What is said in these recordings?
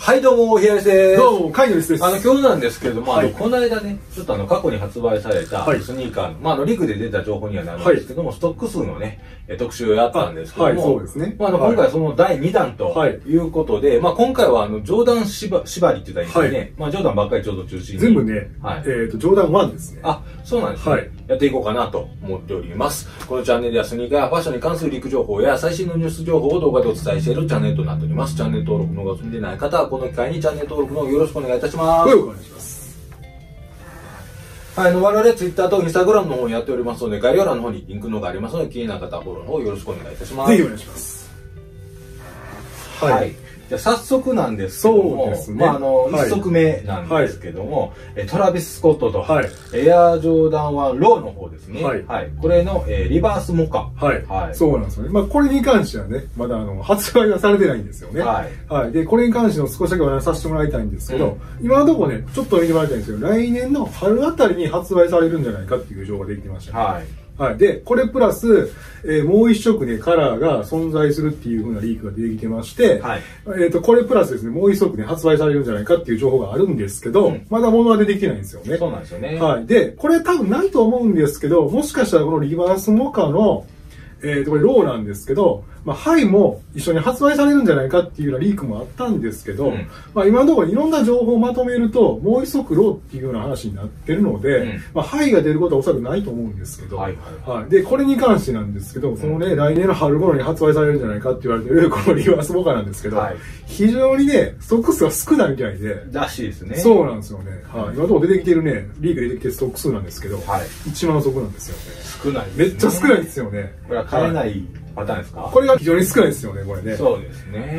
はいどうも、平井です。 どうも、カイノリスです。 今日なんですけれども、この間ね、ちょっと過去に発売されたスニーカーの、リクで出た情報にはなるんですけども、ストック数のね、特集をやったんですけども、 そうですね。 今回その第2弾ということで、今回はジョーダン縛りって言ったらいいですね。ジョーダンばっかりちょっと中心に。 全部ね、ジョーダン1ですね。 あ、そうなんですね。やっていこうかなと思っております。このチャンネルではスニーカーやファッションに関するリーク情報や最新のニュース情報を動画でお伝えしているチャンネルとなっております。チャンネル登録の方が済んでない方は、この機会にチャンネル登録の方よろしくお願いいたします。 お願いします。 我々ツイッターとインスタグラムの方にやっておりますので、概要欄の方にリンクの方がありますので、気になる方はフォローの方よろしくお願いいたします。 ぜひお願いします。 はい。じゃあ早速なんですけども、 そうですね。 1足目なんですけども、トラビス・スコットと、エアージョーダン1ローの方ですね。これの、リバースモカ。 そうなんですよね。これに関してはね、まだ発売はされてないんですよね。で、これに関しての少しだけお話しさせてもらいたいんですけど、今のところね、ちょっと見てもらいたいんですけど、来年の春あたりに発売されるんじゃないかっていう情報ができてましたね。で、これプラス、もう一色ね、カラーが存在するっていう風なリークが出てきてまして、これプラスですね、もう一色ね、発売されるんじゃないかっていう情報があるんですけど、まだ物は出てきてないんですよね。 そうなんですよね。 で、これ多分ないと思うんですけど、もしかしたらこのリバースモカの、これローなんですけど、ハイも一緒に発売されるんじゃないかっていうようなリークもあったんですけど、今のところいろんな情報をまとめると、もう一足ローっていうような話になってるので、ハイが出ることはおそらくないと思うんですけど、で、これに関してなんですけど、そのね、来年の春頃に発売されるんじゃないかって言われてる、このリバースモカなんですけど、非常にね、ストック数が少ないみたいで、 らしいですね。 そうなんですよね。今のところ出てきてるね、リーク出てきてるストック数なんですけど、1万足なんですよね。 少ない。 めっちゃ少ないですよね。 これは買えないパターンですか？ これが非常に少ないですよね、これね。 そうですね。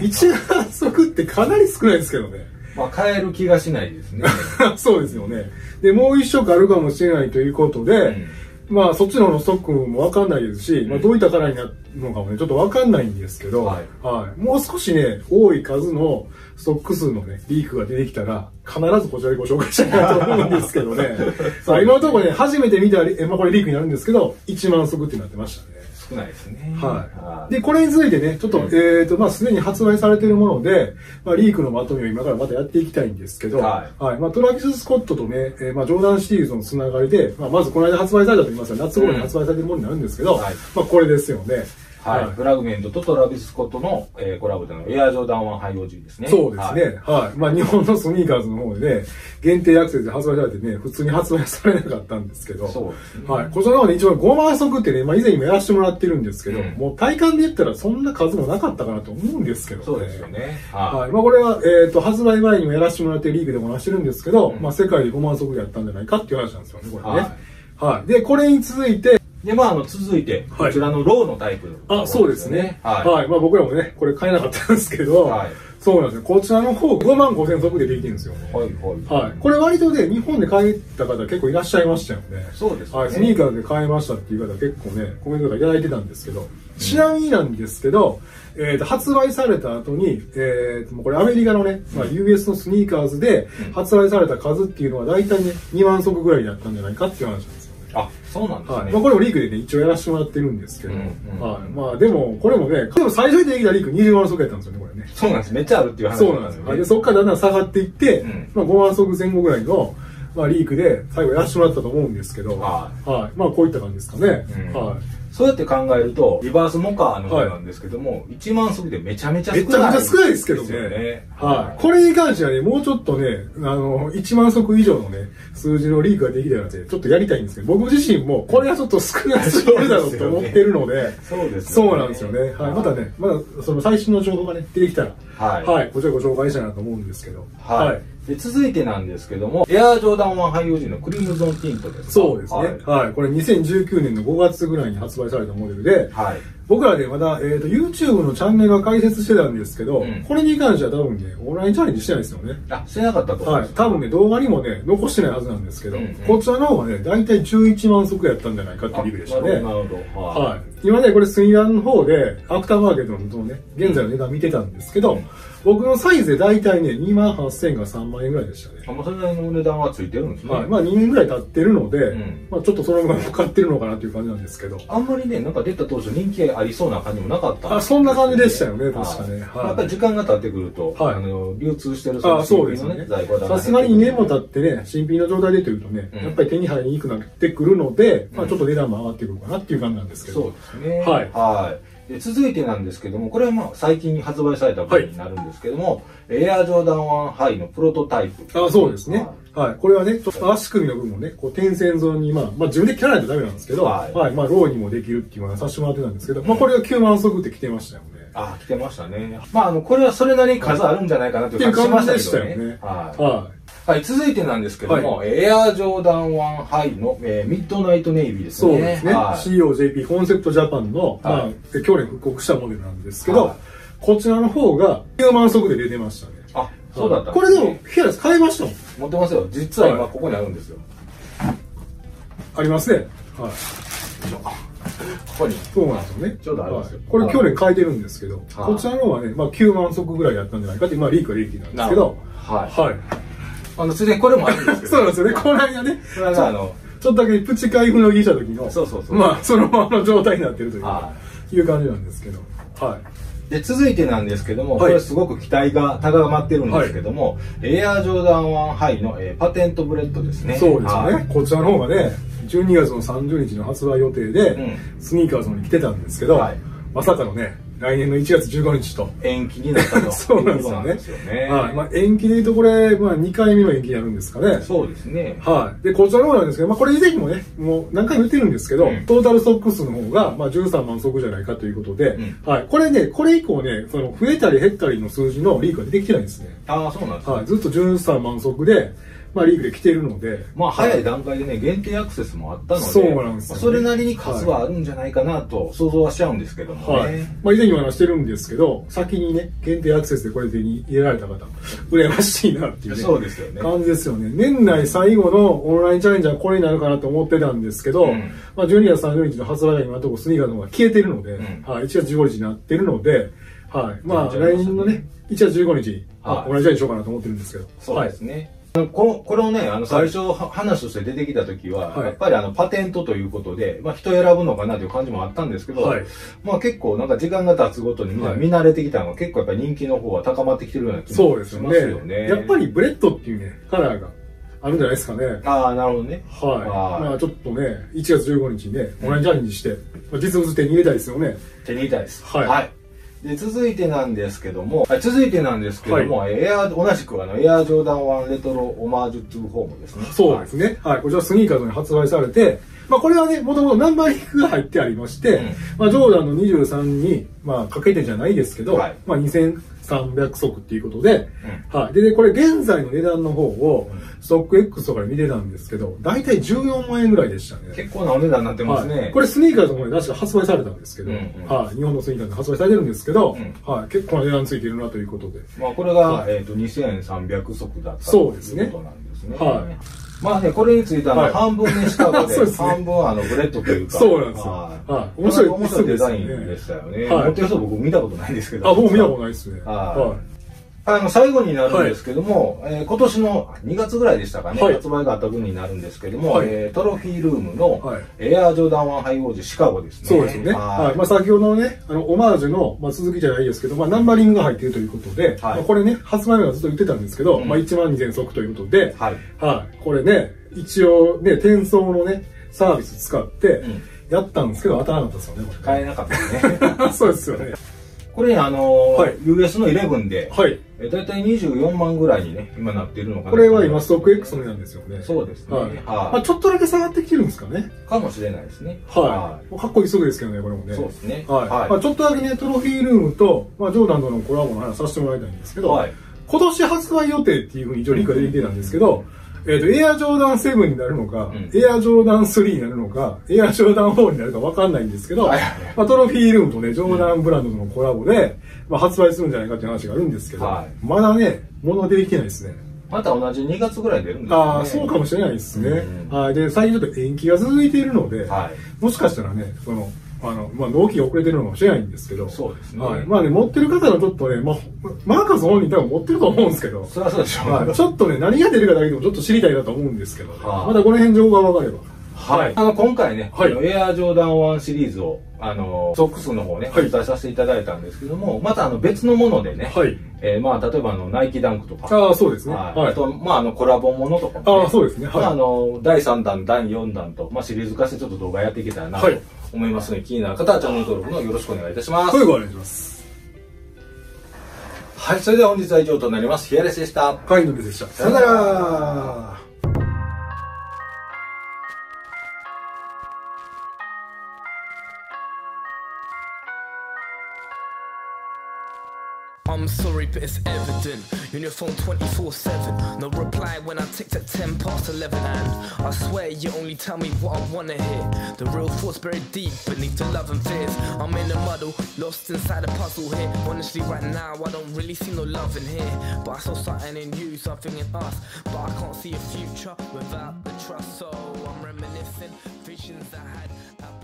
1万足ってかなり少ないですけどね。 買える気がしないですね。 そうですよね。で、もう一色あるかもしれないということで、そっちの方のストックもわかんないですし、どういったカラーになるのかもね、ちょっとわかんないんですけど、もう少しね、多い数のストック数のね、リークが出てきたら、必ずこちらでご紹介したいなと思うんですけどね。今のところね、初めて見た、これリークになるんですけど、1万足ってなってましたね。 少ないですね。 で、これについてね、ちょっと、すでに発売されているもので、リークのまとめを今からまたやっていきたいんですけど、トラビス・スコットとね、ジョーダンシリーズのつながりで、まずこの間発売されたと言いますか、夏頃に発売されているものになるんですけど、これですよね。 フラグメントとトラビス・スコットのコラボでのエアージョーダン1ハイオージーですね。 そうですね。日本のスニーカーズの方でね、限定アクセスで発売されてね、普通に発売されなかったんですけど、こちらの方で一番5万足ってね、以前にもやらせてもらってるんですけど、もう体感で言ったらそんな数もなかったかなと思うんですけどね。 そうですよね。 これは、発売前にもやらせてもらってリークでも出してるんですけど、世界で5万足でやったんじゃないかっていう話なんですよね、これね。で、これに続いて、 で、続いて、こちらのローのタイプ。 そうですね。僕らもね、これ買えなかったんですけど、そうなんですよ。こちらの方、5万5千足でできてるんですよ。これ割とね、日本で買えた方結構いらっしゃいましたよね。 そうですね。 スニーカーで買えましたっていう方結構ね、コメントとかいただいてたんですけど、ちなみになんですけど、発売された後に、これアメリカのね、US のスニーカーズで発売された数っていうのは大体ね、2万足ぐらいだったんじゃないかっていう話なんですよ。 そうなんですね。 これもリークでね、一応やらせてもらってるんですけど、でも、これもね、最初に出てきたリーク20万足やったんですよね、これね。 そうなんです。めっちゃあるっていう話そうなんですよ。で、そこからだんだん下がっていって、5万足前後ぐらいの、リークで最後やらせてもらったと思うんですけど、こういった感じですかね。 そうやって考えると、リバースモカの方なんですけども、1万足でめちゃめちゃ少ない。 めちゃめちゃ少ないですけどね。これに関してはね、もうちょっとね、1万足以上のね、数字のリークができたらね、ちょっとやりたいんですけど、僕自身もこれはちょっと少なすぎるだろうと思ってるので、そうなんですよね。またね、その最新の情報がね、出てきたら、こちらご紹介したいなと思うんですけど。 で、続いてなんですけども、エアージョーダン1ハイオージーのクリムゾンティントです。 そうですね。これ2019年の5月ぐらいに発売されたモデルで、僕らでまだ、YouTube のチャンネルは開設してたんですけど、これに関しては多分ね、オンラインチャレンジしてないですよね。 してなかったと思います。 多分ね、動画にもね、残してないはずなんですけど、こちらの方がね、大体11万足やったんじゃないかっていうリークでしたね。なるほど。今ね、これスニーカーの方で、アフターマーケットのね、現在の値段見てたんですけど、 僕のサイズで大体ね、28,000か3万円ぐらいでしたね。 それなりの値段はついてるんですね。 はい。まあ2年ぐらい経ってるので、まあちょっとそのまま買ってるのかなっていう感じなんですけど。 あんまりね、なんか出た当初人気ありそうな感じもなかったんです、 あ、そんな感じでしたよね、確かね。 やっぱり時間が経ってくると、流通してるそうですね。さすがに2年も経ってね、新品の状態でというとね、やっぱり手に入りにくくなってくるので、まあちょっと値段も上がってくるかなっていう感じなんですけど。 そうですね。はい。で続いてなんですけども、これはまあ最近に発売されたものになるんですけども、エアジョーダン1ハイのプロトタイプ。 あ、そうですね。はい。これはね、ちょっと足首の部分をね、こう点線沿いに、まあ自分で切らないとダメなんですけど、はい。まあローにもできるっていうのはさせてもらってたんですけど、まあこれは9万足って来てましたよね。 あ、来てましたね。まあこれはそれなりに数あるんじゃないかなという感じしましたけどね。はい。はい、続いてなんですけども、エアジョーダン1ハイの、ミッドナイトネイビーですね。そうですね。 COJP コンセプトジャパンの、まあ、去年復刻したモデルなんですけど、こちらの方が9万足で出てましたね。 あ、そうだった。 これでも、ヒアラス買いましたもん。 持ってますよ。実は今ここにあるんですよ。 ありますね。はい。ここに。 そうなんですよね。 ちょうどありますよ。 これ去年変えてるんですけど、こちらの方はね、まあ9万足ぐらいやったんじゃないかって、まあリークはリーキなんですけど、はい。ついでにこれもあるんですけど。そうなんですよね。この間ね、ちょっとだけプチ開封の儀した時の、まあそのままの状態になってるという感じなんですけど。はい。 で、続いてなんですけども、これすごく期待が高まってるんですけども、エアジョーダン1ハイのパテントブレッドですね。 そうですね。こちらの方がね、12月の30日の発売予定で、スニーカーズに来てたんですけど、まさかのね、来年の1月15日と延期になったと。 そうなんですよね。はい。まあ延期でいうとこれ、まあ2回目の延期になるんですかね。 そうですね。 はい。で、こちらの方なんですけど、まあこれ以前にもね、もう何回も言ってるんですけど、トータルストック数の方が、まあ13万足じゃないかということで、はい。これね、これ以降ね、その増えたり減ったりの数字のリークが出てきてないんですね。 ああ、そうなんですね。 はい。ずっと13万足で、まあリーグで来てるので、 まあ早い段階でね、限定アクセスもあったので、 そうなんですよ、 それなりに数はあるんじゃないかなと想像はしちゃうんですけどもね。はい。 まあ以前にも話してるんですけど、先にね、限定アクセスでこれ手に入れられた方、羨ましいなっていうね。 そうですよね。 感じですよね。年内最後のオンラインチャレンジはこれになるかなと思ってたんですけど、まあ12月30日の発売が今のところスニーカーの方が消えてるので、はい、1月15日になってるので、はい。まあ来年のね、1月15日に、オンラインチャレンジしようかなと思ってるんですけど。 そうですね。これをね、最初話として出てきた時は、やっぱりパテントということで、まあ人選ぶのかなという感じもあったんですけど、まあ結構なんか時間が経つごとに見慣れてきたのが結構やっぱり人気の方は高まってきてるような気もしますよね。 やっぱりブレッドっていうね、カラーがあるんじゃないですかね。 ああ、なるほどね。 はい。まあちょっとね、1月15日にね、オンラインチャレンジして、実物手に入れたいですよね。 手に入れたいです。はい。で続いてなんですけども、同じくエアジョーダン1レトロオマージュトゥーホームですね。 そうですね。はい。こちらスニーカーズに発売されて、まあこれはね、もともとナンバリングが入ってありまして、まあジョーダンの23に、まあかけてじゃないですけど、まあ2300足っていうことで、はい。で、これ現在の値段の方を、ストック X とかで見てたんですけど、だいたい14万円ぐらいでしたね。 結構なお値段になってますね。 これスニーカーズの方で確か発売されたんですけど、はい。日本のスニーカーズで発売されてるんですけど、はい。結構な値段ついてるなということで。 まあこれが、2300足だったということなんですね。はい。まあね、これについては半分ね、下まで、半分ブレッドというか。 そうなんですよ。はい。面白いデザインでしたよね。持ってる人僕見たことないんですけど。 あ、僕見たことないですね。はい。 最後になるんですけども、今年の2月ぐらいでしたかね、発売があった分になるんですけども、トロフィールームのエアジョーダン1ハイウォージシカゴですね。 そうですね。はい。まあ先ほどのね、オマージュの、まあ続きじゃないですけど、まあナンバリングが入っているということで、これね、発売日はずっと言ってたんですけど、まあ1万2000足ということで、はい。これね、一応ね、転送のね、サービス使って、やったんですけど、当たらなかったですよね、これ。 買えなかったですね。 そうですよね。 これUS の11で、だいたい24万ぐらいにね、今なっているのかな。 これは今ストック X のなんですよね。 そうですね。 まあちょっとだけ下がってきてるんですかね。 かもしれないですね。 はい。かっこいいすぐですけどね、これもね。 そうですね。 はい。まあちょっとだけね、トロフィールームと、まあジョーダンとのコラボの話させてもらいたいんですけど、今年発売予定っていうふうに一応リンクが出てきてたんですけど、エアジョーダン7になるのか、エアジョーダン3になるのか、エアジョーダン4になるかわかんないんですけど、まあトロフィールームとね、ジョーダンブランドとのコラボで、まあ発売するんじゃないかっていう話があるんですけど、まだね、物出てきてないですね。 また同じ2月ぐらい出るんですかね。 ああ、そうかもしれないですね。はい。で、最近ちょっと延期が続いているので、もしかしたらね、 納期が遅れてるのかもしれないんですけど。 そうですね。 はい。まあね、持ってる方のちょっとね、マーカス本人多分持ってると思うんですけど。 そりゃそうでしょう。 はい。ちょっとね、何が出るかだけでもちょっと知りたいなと思うんですけど、ね、 はあ、 またこの辺情報が分かれば。 はい。今回ね、 はい、 エアジョーダン1シリーズを、ソックスの方ね、お伝えさせていただいたんですけども、また別のものでね、はい。まあ、例えばナイキダンクとか。 ああ、そうですね。 はい。あと、まあ、コラボものとかも、 ね。ああ、そうですね。はい。 まあ、第3弾、第4弾と、まあ、シリーズ化してちょっと動画やっていけたらなと思いますので、気になる方はチャンネル登録のよろしくお願いいたします。 はい、お願いします。 はい、それでは本日は以上となります。ヒアレスでした。 カイノでした。さよなら。 I'm sorry, but it's evident. You're on your phone 24/7. No reply when I ticked at 10 past 11. And I swear you only tell me what I wanna hear. The real thoughts buried deep beneath the love and fears. I'm in a muddle, lost inside a puzzle here. Honestly, right now I don't really see no love in here. But I saw something in you, something in us. But I can't see a future without the trust. So I'm reminiscing visions I had.